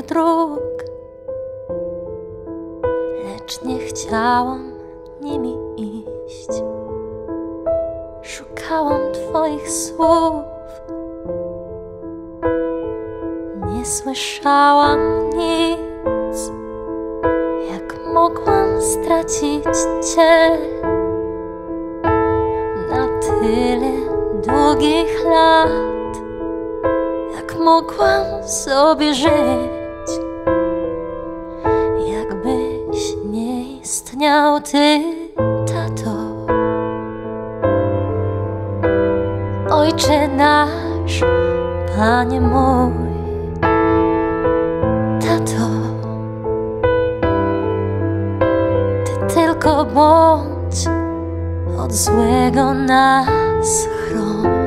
dróg, lecz nie chciałam nimi iść. Szukałam Twoich słów, nie słyszałam nic. Jak mogłam stracić Cię na tyle długich lat? Jak mogłam sobie żyć, jakbyś nie istniał Ty, tato? Ojcze nasz, Panie mój, tato, Ty tylko bądź, od złego nas chroń.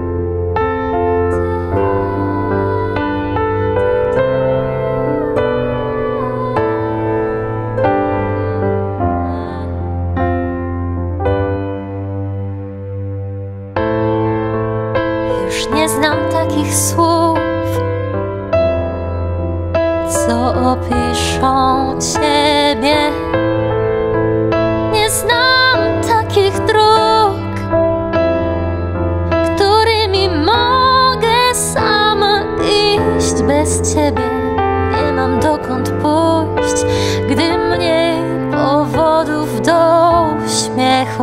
Już nie znam takich słów, co opiszą Ciebie. Nie znam takich dróg, którymi mogę sama iść. Bez Ciebie nie mam dokąd pójść, gdy mniej powodów do śmiechu.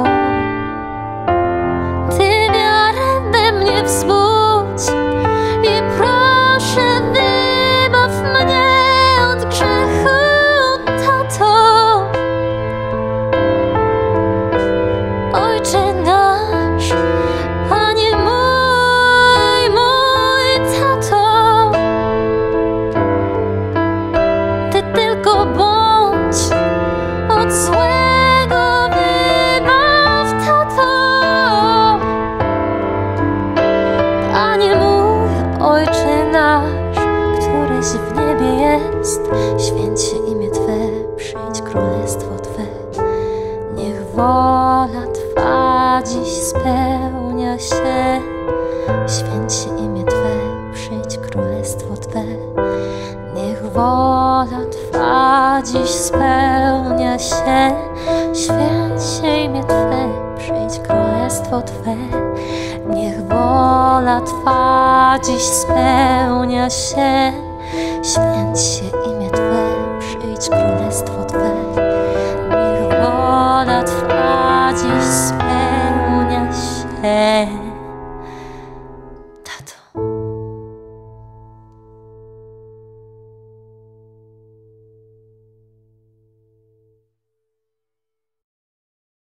Ty wiarę we mnie wzbudź i proszę, wybaw mnie od grzechu, tato. Ojcze nasz, Panie mój, mój tato, Ty tylko bądź, od złego wybaw, tato. Panie mój, Ojcze nasz, któryś w niebie jest, święć się imię Twe, przyjdź królestwo Twe. Niech wola Twa dziś spełnia się. Święć się imię Twe, przyjdź królestwo Twe. Niech wola Twa dziś spełnia się. Święć się imię Twe, przyjdź królestwo Twe. Niech wola Twa dziś spełnia się. Święć się imię Twe, przyjdź królestwo Twe. Niech wola Twa dziś spełnia się.